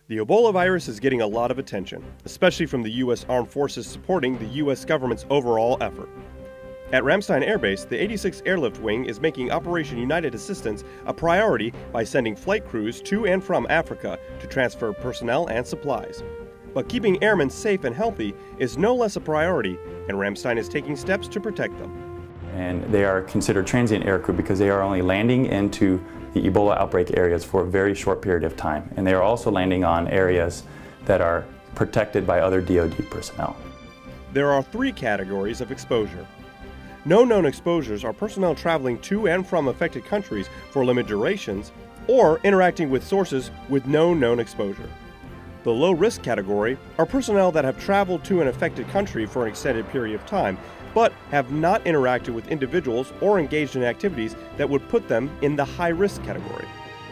The Ebola virus is getting a lot of attention, especially from the U.S. Armed Forces supporting the U.S. government's overall effort. At Ramstein Air Base, the 86th Airlift Wing is making Operation United Assistance a priority by sending flight crews to and from Africa to transfer personnel and supplies. But keeping airmen safe and healthy is no less a priority, and Ramstein is taking steps to protect them. And they are considered transient aircrew because they are only landing into the Ebola outbreak areas for a very short period of time. And they are also landing on areas that are protected by other DoD personnel. There are three categories of exposure. No known exposures are personnel traveling to and from affected countries for limited durations or interacting with sources with no known exposure. The low-risk category are personnel that have traveled to an affected country for an extended period of time, but have not interacted with individuals or engaged in activities that would put them in the high-risk category.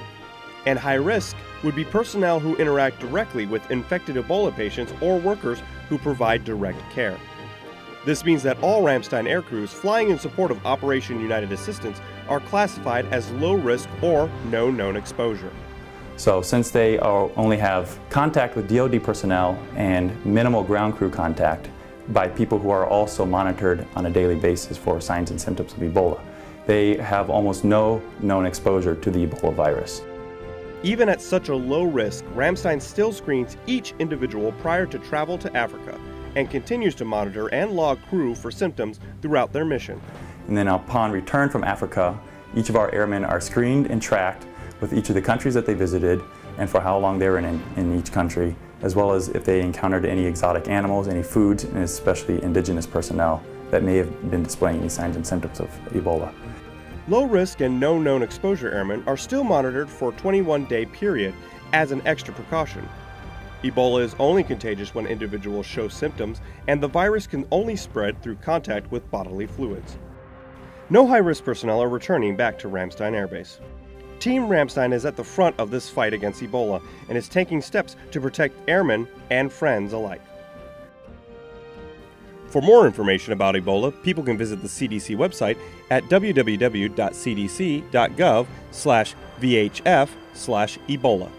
And high-risk would be personnel who interact directly with infected Ebola patients or workers who provide direct care. This means that all Ramstein aircrews flying in support of Operation United Assistance are classified as low-risk or no known exposure. So since they only have contact with DoD personnel and minimal ground crew contact by people who are also monitored on a daily basis for signs and symptoms of Ebola, they have almost no known exposure to the Ebola virus. Even at such a low risk, Ramstein still screens each individual prior to travel to Africa and continues to monitor and log crew for symptoms throughout their mission. And then upon return from Africa, each of our airmen are screened and tracked with each of the countries that they visited and for how long they were in each country, as well as if they encountered any exotic animals, any foods, and especially indigenous personnel that may have been displaying any signs and symptoms of Ebola. Low-risk and no known exposure airmen are still monitored for a 21-day period as an extra precaution. Ebola is only contagious when individuals show symptoms, and the virus can only spread through contact with bodily fluids. No high-risk personnel are returning back to Ramstein Air Base. Team Ramstein is at the front of this fight against Ebola and is taking steps to protect airmen and friends alike. For more information about Ebola, people can visit the CDC website at www.cdc.gov/VHF/Ebola.